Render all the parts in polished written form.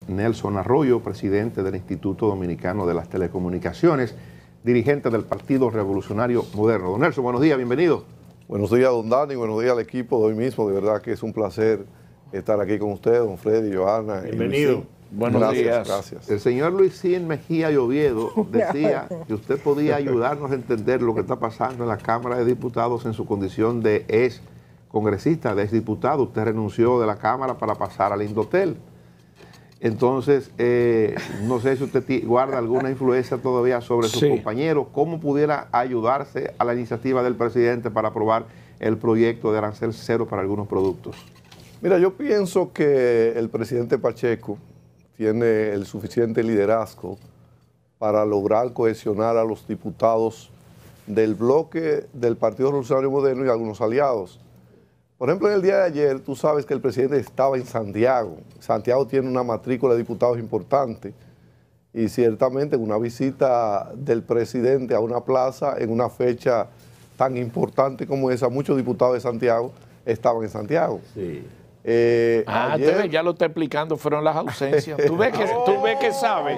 Nelson Arroyo, presidente del Instituto Dominicano de las Telecomunicaciones, dirigente del Partido Revolucionario Moderno. Don Nelson, buenos días, bienvenido. Buenos días, don Dani, buenos días al equipo de hoy mismo. De verdad que es un placer estar aquí con ustedes, don Freddy, Johanna. Bienvenido. Buenos días. Gracias. El señor Luisín Mejía Oviedo decía que usted podía ayudarnos a entender lo que está pasando en la Cámara de Diputados en su condición de ex congresista, de ex diputado. Usted renunció de la Cámara para pasar al Indotel. Entonces, no sé si usted guarda alguna influencia todavía sobre sus compañeros. ¿Cómo pudiera ayudarse a la iniciativa del presidente para aprobar el proyecto de arancel cero para algunos productos? Mira, yo pienso que el presidente Pacheco tiene el suficiente liderazgo para lograr cohesionar a los diputados del bloque del Partido Revolucionario Moderno y algunos aliados. Por ejemplo, en el día de ayer, tú sabes que el presidente estaba en Santiago. Santiago tiene una matrícula de diputados importante y ciertamente una visita del presidente a una plaza en una fecha tan importante como esa, muchos diputados de Santiago estaban en Santiago. Sí. Ayer, ya lo está explicando, fueron las ausencias. Tú ves que sabe.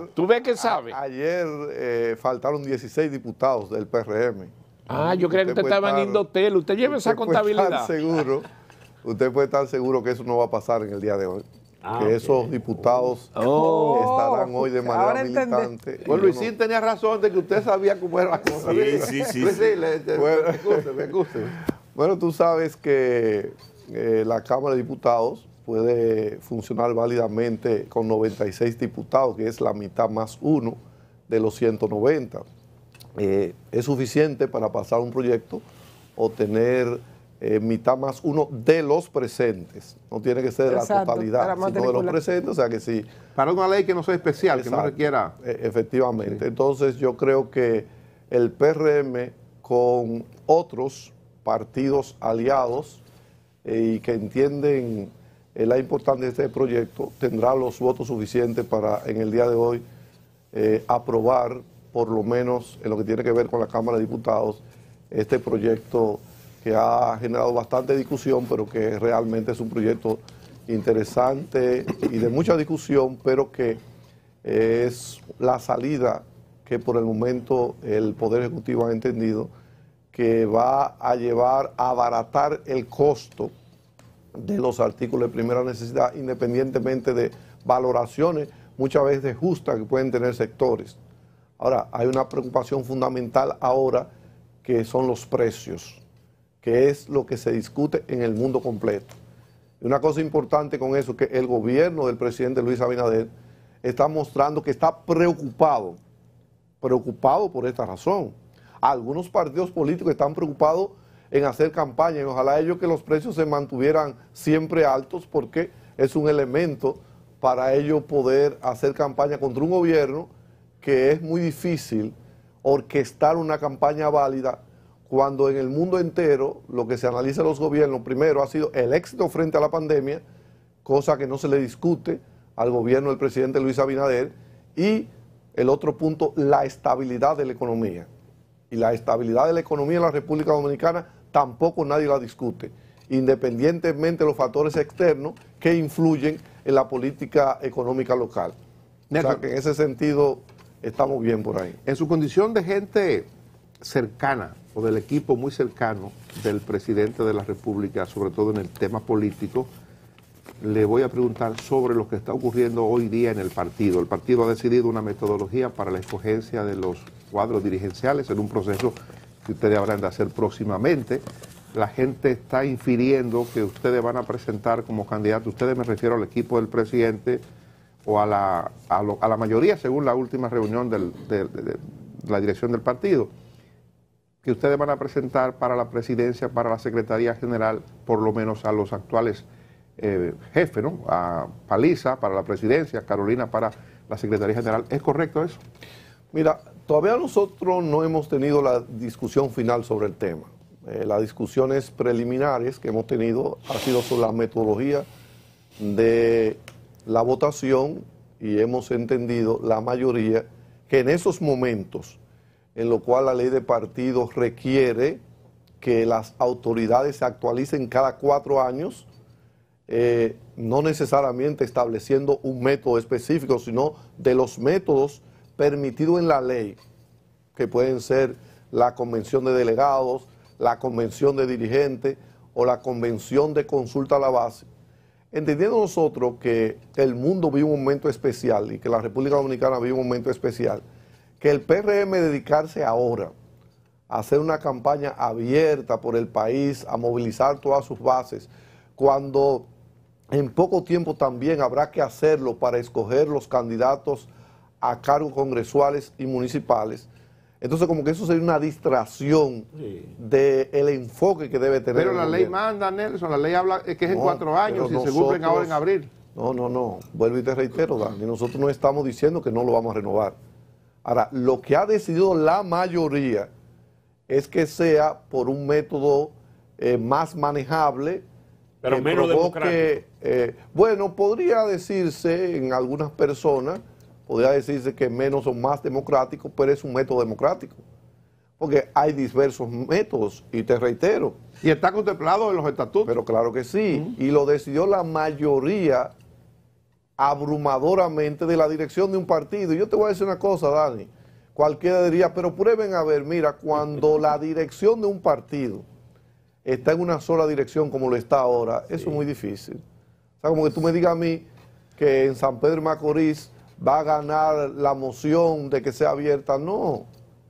Ayer faltaron 16 diputados del PRM. Yo creía que usted estaba en Indotel. Usted lleva esa contabilidad. Usted puede estar seguro que eso no va a pasar en el día de hoy. Que esos diputados estarán hoy de manera militante. Pues Luisín tenía razón de que usted sabía cómo era la cosa. Sí. Bueno, tú sabes que la Cámara de Diputados puede funcionar válidamente con 96 diputados, que es la mitad más uno de los 190. Es suficiente para pasar un proyecto o tener mitad más uno de los presentes. No tiene que ser de la totalidad, sino de los presentes. O sea que sí. Para una ley que no sea especial, que no requiera. Efectivamente. Sí. Entonces yo creo que el PRM con otros partidos aliados y que entienden la importancia de este proyecto tendrá los votos suficientes para en el día de hoy aprobar, por lo menos en lo que tiene que ver con la Cámara de Diputados, este proyecto que ha generado bastante discusión, pero que realmente es un proyecto interesante y de mucha discusión, pero que es la salida que por el momento el Poder Ejecutivo ha entendido que va a llevar a abaratar el costo de los artículos de primera necesidad, independientemente de valoraciones muchas veces justas que pueden tener sectores. Ahora, hay una preocupación fundamental ahora que son los precios, que es lo que se discute en el mundo completo. Y una cosa importante con eso, que el gobierno del presidente Luis Abinader está mostrando que está preocupado por esta razón. Algunos partidos políticos están preocupados en hacer campaña y ojalá ellos que los precios se mantuvieran siempre altos porque es un elemento para ellos poder hacer campaña contra un gobierno que es muy difícil orquestar una campaña válida cuando en el mundo entero lo que se analiza en los gobiernos primero ha sido el éxito frente a la pandemia, cosa que no se le discute al gobierno del presidente Luis Abinader, y el otro punto, la estabilidad de la economía. Y la estabilidad de la economía en la República Dominicana tampoco nadie la discute, independientemente de los factores externos que influyen en la política económica local. O sea que en ese sentido estamos bien por ahí. En su condición de gente cercana o del equipo muy cercano del presidente de la República, sobre todo en el tema político, le voy a preguntar sobre lo que está ocurriendo hoy día en el partido. El partido ha decidido una metodología para la escogencia de los cuadros dirigenciales en un proceso que ustedes habrán de hacer próximamente. La gente está infiriendo que ustedes van a presentar como candidato, ustedes me refiero al equipo del presidente o a la mayoría, según la última reunión de la dirección del partido, que ustedes van a presentar para la presidencia, para la Secretaría General, por lo menos a los actuales jefes, ¿no? A Paliza para la presidencia, Carolina para la Secretaría General. ¿Es correcto eso? Mira, todavía nosotros no hemos tenido la discusión final sobre el tema. Las discusiones preliminares que hemos tenido ha sido sobre la metodología de la votación y hemos entendido la mayoría que en esos momentos en lo cual la ley de partidos requiere que las autoridades se actualicen cada 4 años, no necesariamente estableciendo un método específico, sino de los métodos permitidos en la ley, que pueden ser la convención de delegados, la convención de dirigentes o la convención de consulta a la base. Entendiendo nosotros que el mundo vive un momento especial y que la República Dominicana vive un momento especial, que el PRM dedicarse ahora a hacer una campaña abierta por el país, a movilizar todas sus bases, cuando en poco tiempo también habrá que hacerlo para escoger los candidatos a cargos congresuales y municipales. Entonces, como que eso sería una distracción del enfoque que debe tener. Pero la ley manda, Nelson, la ley habla que es en 4 años y se cumplen ahora en abril. No, vuelvo y te reitero, Dani, nosotros no estamos diciendo que no lo vamos a renovar. Ahora, lo que ha decidido la mayoría es que sea por un método más manejable, pero menos democrático. Bueno, podría decirse en algunas personas, podría decirse que menos o más democrático, pero es un método democrático. Porque hay diversos métodos, y te reitero. Y está contemplado en los estatutos. Pero claro que sí, y lo decidió la mayoría abrumadoramente de la dirección de un partido. Y yo te voy a decir una cosa, Dani, cualquiera diría, pero prueben a ver, mira, cuando la dirección de un partido está en una sola dirección como lo está ahora, eso es muy difícil. O sea, como que tú me digas a mí que en San Pedro de Macorís va a ganar la moción de que sea abierta, no.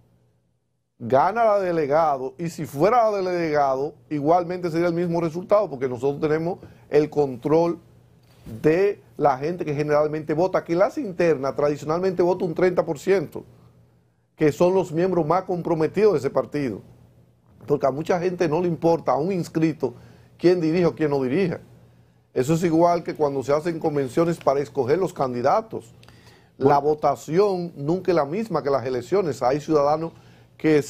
Gana la delegado, y si fuera la delegado, igualmente sería el mismo resultado, porque nosotros tenemos el control de la gente que generalmente vota, que en las internas tradicionalmente vota un 30%, que son los miembros más comprometidos de ese partido, porque a mucha gente no le importa, a un inscrito, quién dirige o quién no dirige. Eso es igual que cuando se hacen convenciones para escoger los candidatos. La votación nunca es la misma que las elecciones. Hay ciudadanos que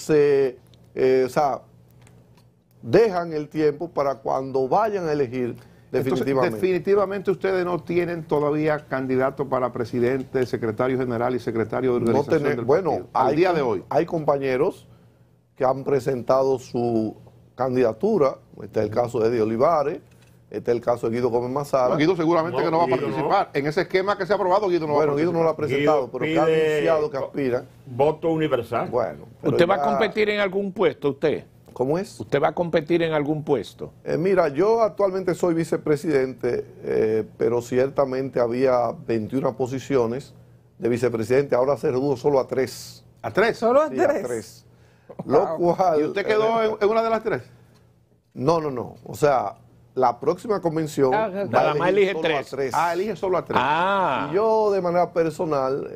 dejan el tiempo para cuando vayan a elegir definitivamente. Entonces, definitivamente ustedes no tienen todavía candidato para presidente, secretario general y secretario de organización del partido, al día de hoy. Hay compañeros que han presentado su candidatura. Este es el caso de Eddie Olivares, este es el caso de Guido Gómez Mazara. Guido seguramente que no va a participar. En ese esquema que se ha aprobado, Guido no va a participar. Guido no lo ha presentado, pero que ha anunciado que aspira. Voto universal. Bueno. ¿Usted va a competir en algún puesto, usted? ¿Cómo es? ¿Usted va a competir en algún puesto? Mira, yo actualmente soy vicepresidente, pero ciertamente había 21 posiciones de vicepresidente, ahora se redujo solo a 3. ¿A 3? ¿Solo a Sí, 3? a 3. Lo cual, ¿Y usted quedó en una de las 3? No. O sea, la próxima convención Nada más elige solo 3. a 3. Elige solo a 3. Ah. Y yo de manera personal,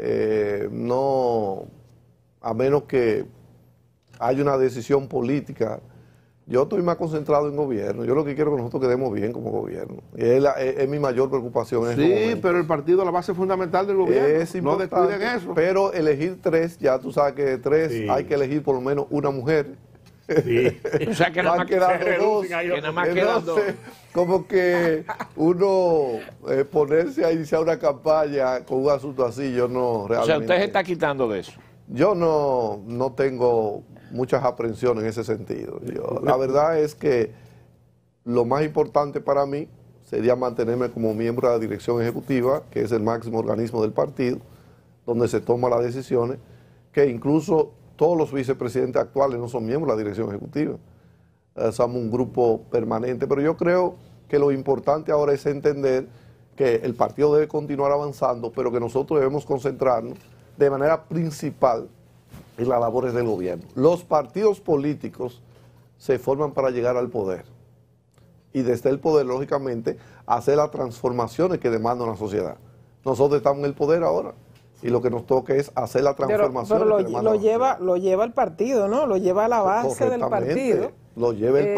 no, a menos que haya una decisión política, yo estoy más concentrado en gobierno. Yo lo que quiero es que nosotros quedemos bien como gobierno. Y es mi mayor preocupación en este momento. Pero el partido es la base fundamental del gobierno. Es importante, no descuiden eso. pero elegir 3, ya tú sabes que de 3 hay que elegir por lo menos una mujer. Sí. O sea, que nada más quedando dos. que nada más quedan dos. Entonces, como que uno ponerse a iniciar una campaña con un asunto así, yo no realmente. O sea, usted se está quitando de eso. Yo no tengo muchas aprensiones en ese sentido. La verdad es que lo más importante para mí sería mantenerme como miembro de la dirección ejecutiva, que es el máximo organismo del partido, donde se toman las decisiones, que incluso todos los vicepresidentes actuales no son miembros de la dirección ejecutiva. Somos un grupo permanente, pero yo creo que lo importante ahora es entender que el partido debe continuar avanzando, pero que nosotros debemos concentrarnos de manera principal en las labores del gobierno. Los partidos políticos se forman para llegar al poder y desde el poder, lógicamente, hacer las transformaciones que demanda una sociedad. Nosotros estamos en el poder ahora y lo que nos toca es hacer la transformación. Pero lo lleva el partido, ¿no? Lo lleva a la base del partido. Lo lleva el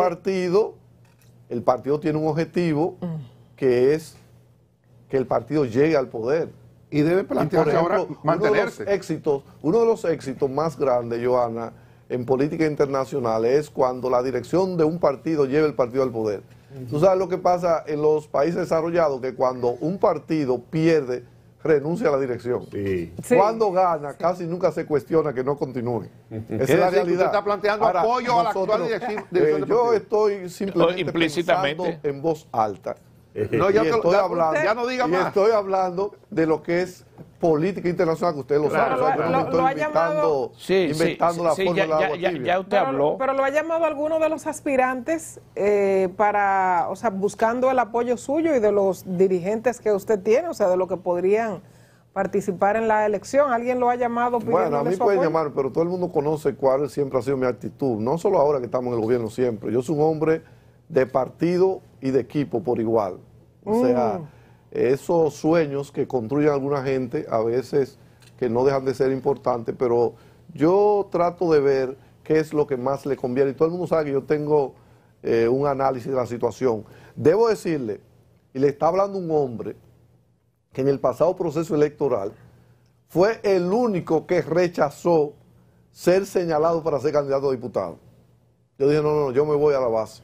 partido tiene un objetivo que es que el partido llegue al poder. Y debe plantearse ahora mantenerse. Uno de los éxitos más grandes, Johanna, en política internacional es cuando la dirección de un partido lleva el partido al poder. Tú sabes lo que pasa en los países desarrollados, que cuando un partido pierde, renuncia a la dirección. Sí. Cuando gana, casi nunca se cuestiona que no continúe. Esa es la realidad. Usted está planteando apoyo a la actual dirección. Yo estoy simplemente pensando en voz alta. No, ya, Y estoy hablando, ya no diga y más. estoy hablando de lo que es política internacional, que ustedes lo Claro, saben. O sea, yo no me lo ha estoy llamado- inventando la forma del agua ya tibia. usted habló. Pero lo ha llamado alguno de los aspirantes para, o sea, buscando el apoyo suyo y de los dirigentes que usted tiene, o sea, de lo que podrían participar en la elección. ¿Alguien lo ha llamado pidiéndole Bueno, a mí su pueden apoyo? llamar, pero todo el mundo conoce cuál siempre ha sido mi actitud. No solo ahora que estamos en el gobierno, siempre. Yo soy un hombre de partido y de equipo por igual. O sea, esos sueños que construyen alguna gente, a veces que no dejan de ser importantes, pero yo trato de ver qué es lo que más le conviene. Y todo el mundo sabe que yo tengo un análisis de la situación. Debo decirle, y le está hablando un hombre que en el pasado proceso electoral fue el único que rechazó ser señalado para ser candidato a diputado. Yo dije, no, yo me voy a la base.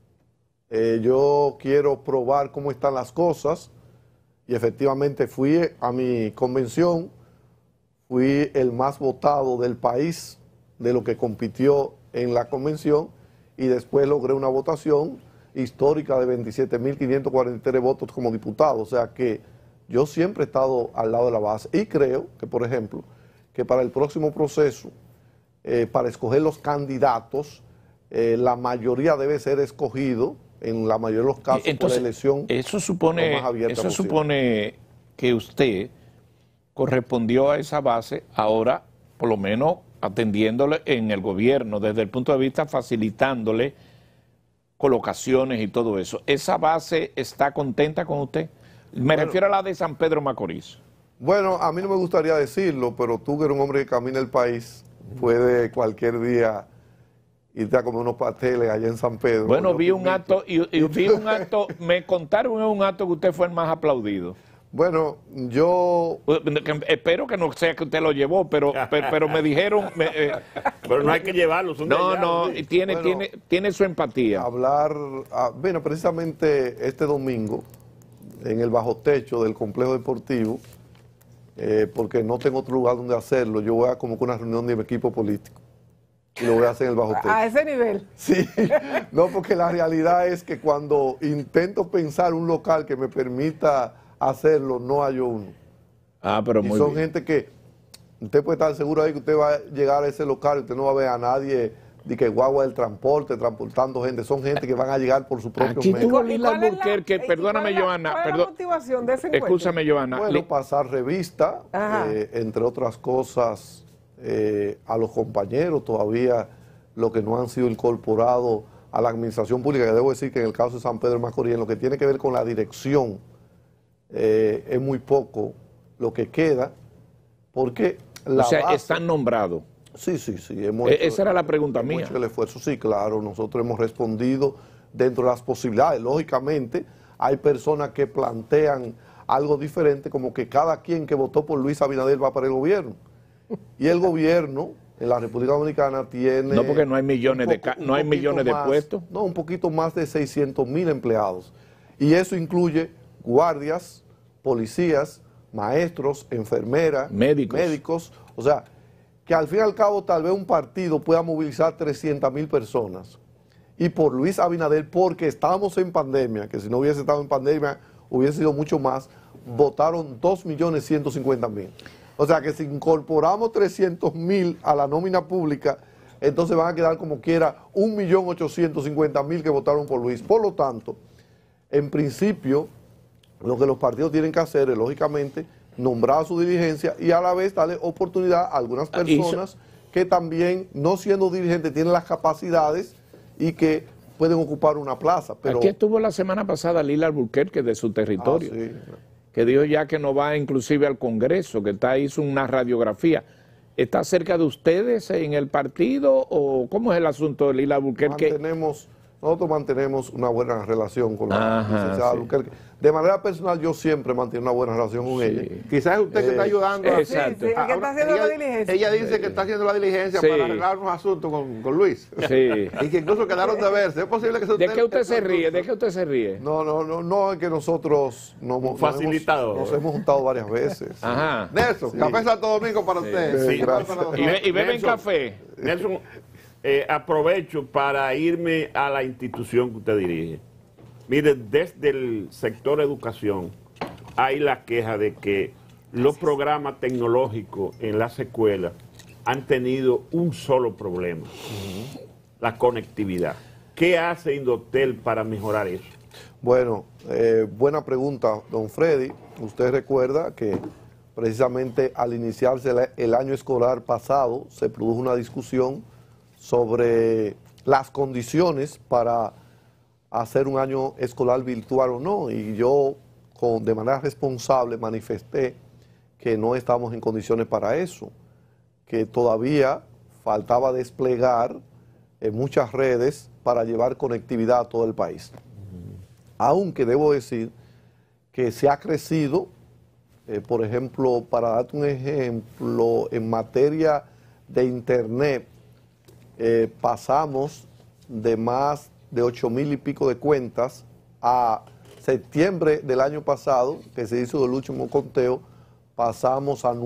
Yo quiero probar cómo están las cosas, y efectivamente fui a mi convención, fui el más votado del país de lo que compitió en la convención, y después logré una votación histórica de 27.543 votos como diputado. O sea que yo siempre he estado al lado de la base, y creo que, por ejemplo, que para el próximo proceso, para escoger los candidatos, la mayoría debe ser escogido, en la mayoría de los casos, Entonces, por la elección eso lo más abierta posible. supone que usted correspondió a esa base, ahora, por lo menos, atendiéndole en el gobierno, desde el punto de vista facilitándole colocaciones y todo eso. ¿Esa base está contenta con usted? Me refiero a la de San Pedro Macorís. Bueno, a mí no me gustaría decirlo, pero tú que eres un hombre que camina el país, puede cualquier día irte a comer unos pasteles allá en San Pedro. Bueno, Yo vi te un invito. acto, y vi un acto, me contaron en un acto que usted fue el más aplaudido. Bueno, yo... Espero que no sea que usted lo llevó, pero me dijeron... Pero no hay que llevarlo. Son de allá, no, sí. tiene su empatía. Bueno, precisamente este domingo, en el bajo techo del complejo deportivo, porque no tengo otro lugar donde hacerlo, yo voy a como que una reunión de mi equipo político. Y lo voy a hacer en el bajo techo. A ese nivel. Sí, no, porque la realidad es que cuando intento pensar un local que me permita hacerlo, no hay uno. Pero Y muy son bien. gente que usted puede estar seguro ahí que usted va a llegar a ese local y usted no va a ver a nadie de que guagua del transporte, transportando gente. Son gente que van a llegar por su propio Aquí medio. tuvo ¿Y Lila cuál es la- Alburquerque, y perdóname, cuál es la- Johanna, cuál es la perdón. motivación de ese encuentro? Escúchame, Johanna. Bueno, pasar revista, Ajá. entre otras cosas, a los compañeros todavía, los que no han sido incorporados a la administración pública, que debo decir que en el caso de San Pedro de Macorís, en lo que tiene que ver con la dirección, es muy poco lo que queda, porque la O sea, base... están nombrados. Sí. Hemos hecho- Esa era la pregunta hemos mía. hecho el esfuerzo, sí, claro. Nosotros hemos respondido dentro de las posibilidades. Lógicamente, hay personas que plantean algo diferente, como que cada quien que votó por Luis Abinader va para el gobierno. Y el gobierno en la República Dominicana tiene... No, porque no hay millones de un no hay poquito millones de más, puestos. No, un poquito más de 600,000 empleados. Y eso incluye guardias, policías, maestros, enfermeras, Médicos. o sea, que al fin y al cabo tal vez un partido pueda movilizar 300,000 personas. Y por Luis Abinader, porque estábamos en pandemia, que si no hubiese estado en pandemia hubiese sido mucho más, votaron 2.150.000. O sea que si incorporamos 300,000 a la nómina pública, entonces van a quedar como quiera 1.850.000 que votaron por Luis. Por lo tanto, en principio, lo que los partidos tienen que hacer es, lógicamente, nombrar a su dirigencia y a la vez darle oportunidad a algunas personas que también, no siendo dirigentes, tienen las capacidades y que pueden ocupar una plaza. Pero, Aquí estuvo la semana pasada Lila Alburquerque de su territorio, sí. que dijo ya que no va inclusive al Congreso, que hizo una radiografía. ¿Está cerca de ustedes en el partido o cómo es el asunto de Lila Alburquerque? Nosotros mantenemos una buena relación con la Ajá, licenciada sí. Alburquerque. De manera personal, yo siempre mantengo una buena relación con ella. Quizás es usted que está ayudando a... exacto. Sí, el que está haciendo la diligencia. Ella dice que está haciendo la diligencia Sí. para arreglar unos asuntos con Luis. Sí. Y que incluso quedaron de verse. Es posible que ¿De qué usted se ríe? ¿De qué usted se ríe? No, es que nosotros Facilitador. nos hemos juntado varias veces. Ajá. Nelson, Sí. Café Santo Domingo para usted. Sí, Igual gracias. para nosotros. ¿Y beben Nelson. café? Nelson, aprovecho para irme a la institución que usted dirige. Mire, desde el sector educación hay la queja de que los programas tecnológicos en las escuelas han tenido un solo problema, la conectividad. ¿Qué hace Indotel para mejorar eso? Bueno, buena pregunta, don Freddy. Usted recuerda que precisamente al iniciarse el año escolar pasado se produjo una discusión sobre las condiciones para hacer un año escolar virtual o no, y yo de manera responsable manifesté que no estamos en condiciones para eso, que todavía faltaba desplegar muchas redes para llevar conectividad a todo el país. Aunque debo decir que se ha crecido, por ejemplo, para darte un ejemplo, en materia de internet, pasamos de más de 8,000 y pico de cuentas a septiembre del año pasado, que se hizo el último conteo, pasamos a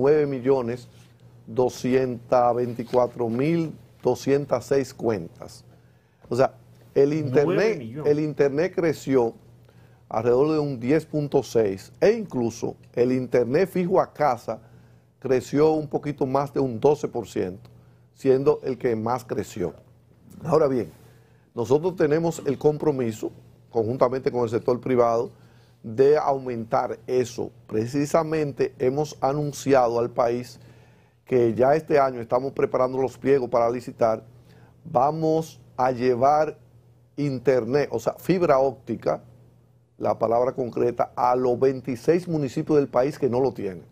9.224.206 cuentas. O sea, el internet creció alrededor de un 10.6 e incluso el internet fijo a casa creció un poquito más de un 12%, siendo el que más creció. Ahora bien, nosotros tenemos el compromiso, conjuntamente con el sector privado, de aumentar eso. Precisamente hemos anunciado al país que ya este año estamos preparando los pliegos para licitar, vamos a llevar internet, o sea, fibra óptica, la palabra concreta, a los 26 municipios del país que no lo tienen.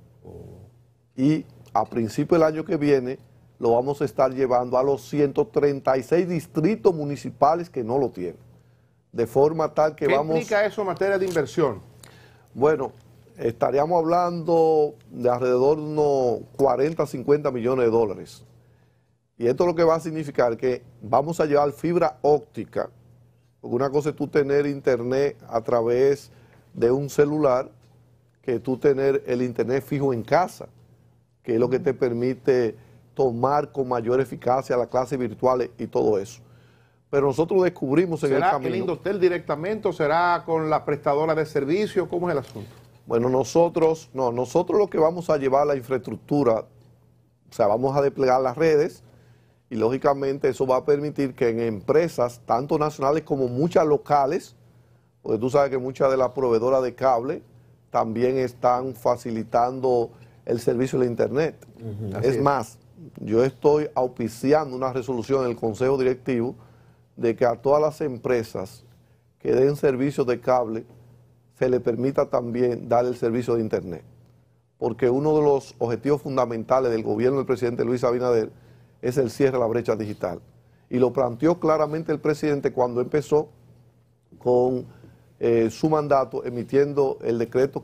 Y a principio del año que viene lo vamos a estar llevando a los 136 distritos municipales que no lo tienen. De forma tal que vamos... ¿Qué implica eso en materia de inversión? Bueno, estaríamos hablando de alrededor de unos 40, 50 millones de dólares. Y esto lo que va a significar que vamos a llevar fibra óptica, porque una cosa es tú tener internet a través de un celular, que tú tener el internet fijo en casa, que es lo que te permite tomar con mayor eficacia las clases virtuales y todo eso. Pero nosotros descubrimos en el camino... ¿Será el Indotel directamente o será con la prestadora de servicio? ¿Cómo es el asunto? Bueno, nosotros lo que vamos a llevar la infraestructura, o sea, vamos a desplegar las redes y lógicamente eso va a permitir que en empresas, tanto nacionales como muchas locales, porque tú sabes que muchas de las proveedoras de cable también están facilitando el servicio de internet. Es más, yo estoy auspiciando una resolución en el Consejo Directivo de que a todas las empresas que den servicios de cable se le permita también dar el servicio de internet. Porque uno de los objetivos fundamentales del gobierno del presidente Luis Abinader es el cierre de la brecha digital. Y lo planteó claramente el presidente cuando empezó con su mandato emitiendo el decreto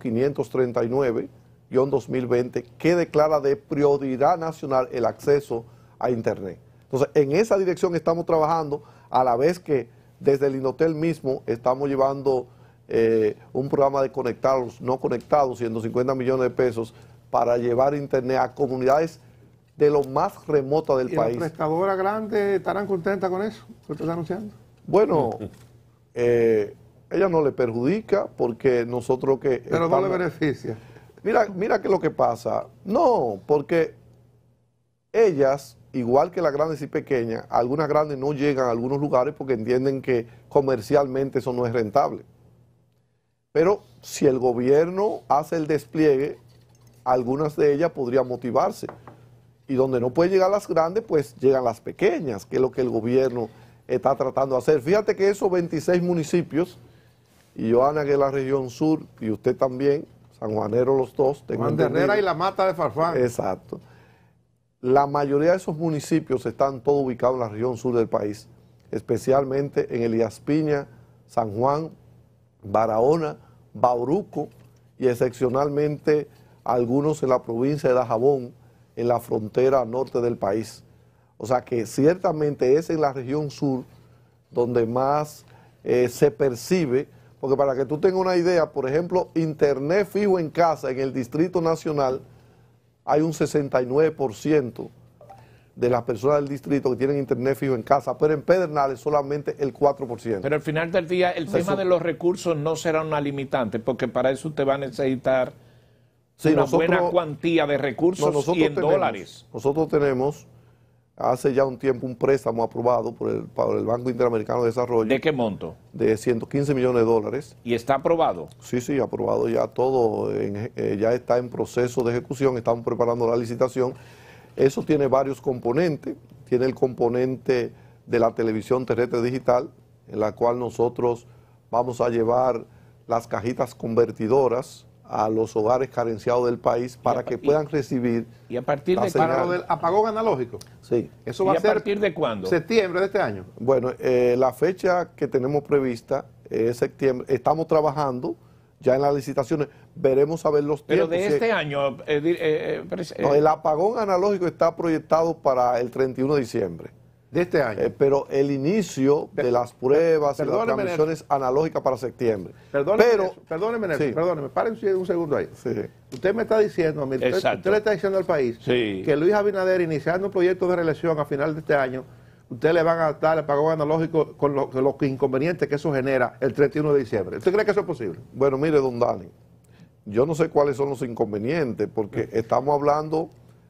539-2020 que declara de prioridad nacional el acceso a internet. Entonces, en esa dirección estamos trabajando, a la vez que desde el Indotel mismo estamos llevando un programa de conectados, no conectados, 150 millones de pesos para llevar internet a comunidades de lo más remotas del país. ¿Y las prestadoras grandes estarán contentas con eso que usted está anunciando? Bueno, ella no le perjudica porque nosotros que... Pero no le beneficia. Mira qué es lo que pasa. No, porque ellas, igual que las grandes y pequeñas, algunas grandes no llegan a algunos lugares porque entienden que comercialmente eso no es rentable. Pero si el gobierno hace el despliegue, algunas de ellas podrían motivarse. Y donde no pueden llegar las grandes, pues llegan las pequeñas, que es lo que el gobierno está tratando de hacer. Fíjate que esos 26 municipios, y Johanna, que es la región sur, y usted también, sanjuanero los dos. Juan de Herrera y la Mata de Farfán. Exacto. La mayoría de esos municipios están todos ubicados en la región sur del país, especialmente en Elías Piña, San Juan, Barahona, Bauruco y excepcionalmente algunos en la provincia de Dajabón, en la frontera norte del país. O sea que ciertamente es en la región sur donde más se percibe, porque para que tú tengas una idea, por ejemplo, internet fijo en casa en el Distrito Nacional hay un 69%. de las personas del distrito que tienen internet fijo en casa, pero en Pedernales solamente el 4%. Pero al final del día el tema de los recursos no será una limitante, porque para eso usted va a necesitar una buena cuantía de recursos y en dólares. Nosotros tenemos hace ya un tiempo un préstamo aprobado por el Banco Interamericano de Desarrollo. ¿De qué monto? De 115 millones de dólares. ¿Y está aprobado? Sí, aprobado ya todo, ya está en proceso de ejecución, estamos preparando la licitación. Eso tiene varios componentes, tiene el componente de la televisión terrestre digital, en la cual nosotros vamos a llevar las cajitas convertidoras a los hogares carenciados del país para que puedan recibir. ¿Y a partir de para lo del apagón analógico? Sí. ¿Eso va a ser a partir de cuándo? Septiembre de este año. Bueno, la fecha que tenemos prevista es septiembre. Estamos trabajando ya en las licitaciones, veremos a ver los tiempos. Pero de este año... no, el apagón analógico está proyectado para el 31 de diciembre. De este año. Pero el inicio de las pruebas y las transmisiones analógicas para septiembre. Perdóneme, Nelson, sí. Perdóneme, párense un segundo ahí. Sí. Usted me está diciendo, usted le está diciendo al país que Luis Abinader, iniciando un proyecto de reelección a final de este año, usted le van a dar el apagón analógico con los inconvenientes que eso genera el 31 de diciembre. ¿Usted cree que eso es posible? Bueno, mire, don Dani, yo no sé cuáles son los inconvenientes, porque estamos hablando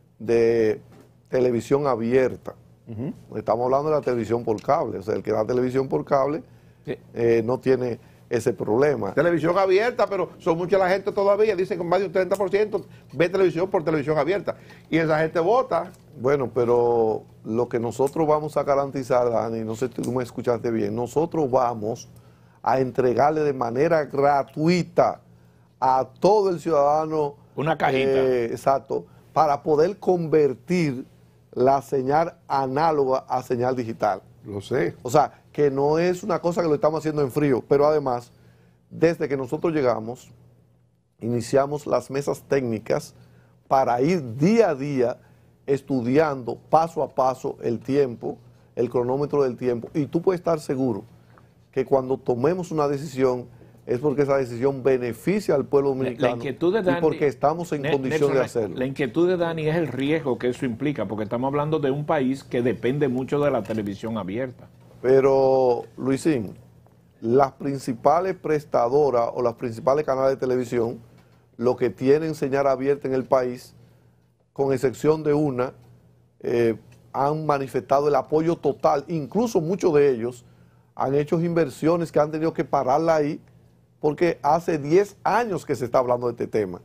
de televisión abierta. Estamos hablando de la televisión por cable, o sea, el que da televisión por cable no tiene ese problema. Televisión abierta, pero son mucha la gente todavía, dicen que más de un 30% ve televisión por televisión abierta, y esa gente vota. Bueno, pero lo que nosotros vamos a garantizar, Dani, no sé si tú me escuchaste bien, nosotros vamos a entregarle de manera gratuita a todo el ciudadano una cajita. Exacto, para poder convertir la señal análoga a señal digital. Lo sé. O sea, que no es una cosa que lo estamos haciendo en frío, pero además, desde que nosotros llegamos, iniciamos las mesas técnicas para ir día a día estudiando paso a paso el tiempo, el cronómetro del tiempo, y tú puedes estar seguro que cuando tomemos una decisión es porque esa decisión beneficia al pueblo dominicano y porque estamos en condición de hacerlo. La inquietud de Dani es el riesgo que eso implica, porque estamos hablando de un país que depende mucho de la televisión abierta. Pero, Luisín, las principales prestadoras o las principales canales de televisión, lo que tienen señal abierta en el país, con excepción de una, han manifestado el apoyo total. Incluso muchos de ellos han hecho inversiones que han tenido que pararla ahí, porque hace 10 años que se está hablando de este tema.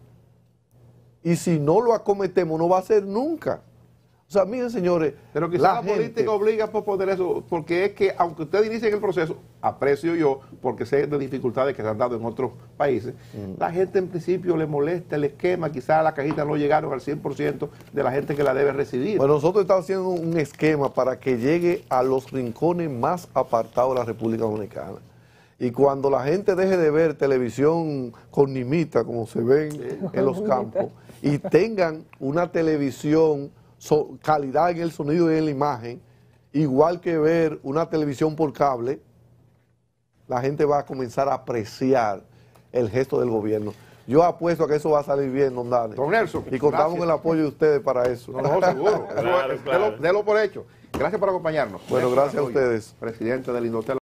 Y si no lo acometemos, no va a ser nunca. O sea, miren, señores, pero quizás la política obliga a posponer eso, porque es que, aunque ustedes inicien el proceso, aprecio yo, porque sé de dificultades que se han dado en otros países, la gente en principio le molesta el esquema, quizás la cajita no llegaron al 100% de la gente que la debe recibir. Bueno, nosotros estamos haciendo un esquema para que llegue a los rincones más apartados de la República Dominicana. Y cuando la gente deje de ver televisión con nimita, como se ven en los campos, y tengan una televisión calidad en el sonido y en la imagen, igual que ver una televisión por cable, la gente va a comenzar a apreciar el gesto del gobierno. Yo apuesto a que eso va a salir bien, don Dani. Don Nelson, y contamos con el apoyo de ustedes para eso. No, seguro. Claro. Délo por hecho. Gracias por acompañarnos. Bueno, gracias a ustedes. Presidente del Indotel.